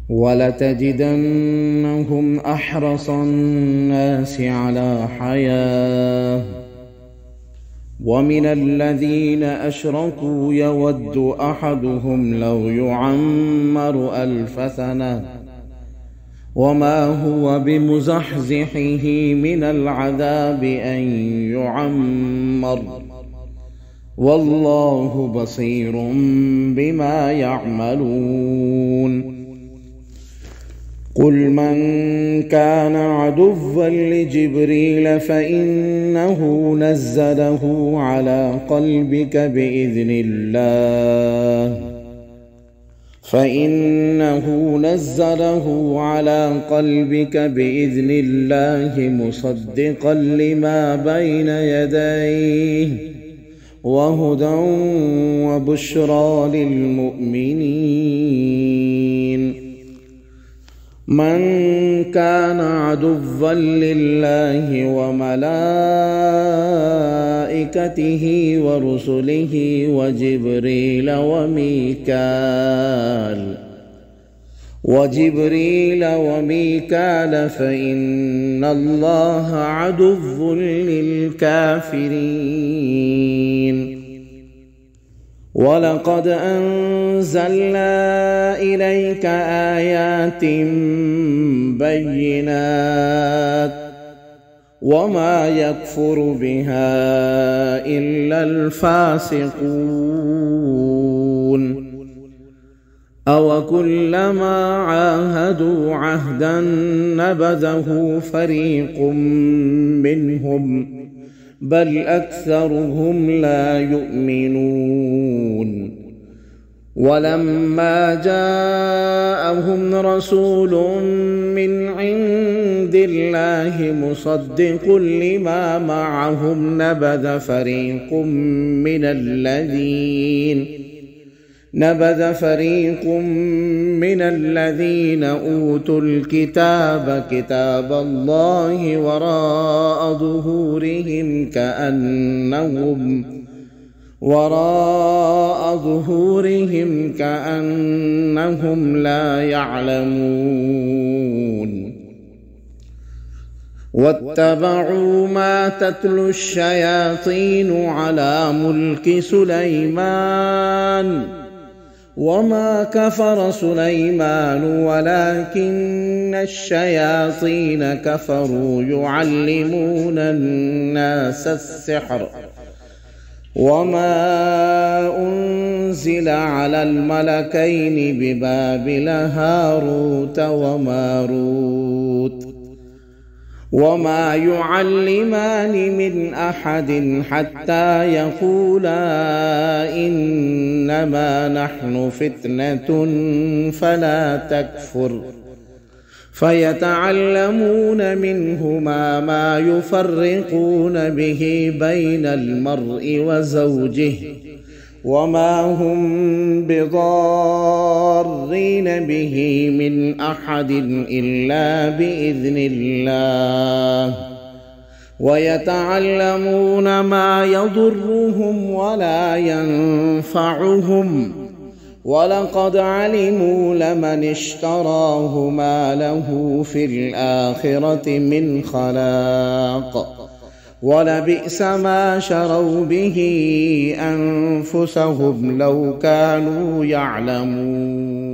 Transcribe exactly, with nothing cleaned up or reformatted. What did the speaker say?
ولتجدنهم أحرص الناس على حياة ومن الذين أشركوا يود أحدهم لو يعمر ألف سنة وما هو بمزحزحه من العذاب أن يعمر والله بصير بما يعملون. قل من كان عدوا لجبريل فإنه نزله على قلبك بإذن الله فإنه نزله على قلبك بإذن الله مصدقا لما بين يديه وهدى وبشرى للمؤمنين. من كان عدوا لله وملائكته ورسله وجبريل وميكال وجبريل وميكال فإن الله عدو للكافرين. ولقد أنزلنا إليك آيات بينات وما يكفر بها إلا الفاسقون. أوكلما عاهدوا عهدا نبذه فريق منهم بل أكثرهم لا يؤمنون. ولما جاءهم رسول من عند الله مصدق لما معهم نبذ فريق من الذين نبذ فريق من الذين أوتوا الكتاب كتاب الله وراء ظهورهم كأنهم وراء ظهورهم كأنهم لا يعلمون. واتبعوا ما تتلو الشياطين على ملك سليمان وما كفر سليمان ولكن الشياطين كفروا يعلمون الناس السحر وما أنزل على الملكين ببابل هاروت وماروت وما يعلمان من أحد حتى يقولا إنما نحن فتنة فلا تكفر فيتعلمون منهما ما يفرقون به بين المرء وزوجه وما هم بضارين به من أحد إلا بإذن الله ويتعلمون ما يضرهم ولا ينفعهم ولقد علموا لمن اشتراه ما له في الآخرة من خلاق ولبئس ما شروا به أنفسهم لو كانوا يعلمون.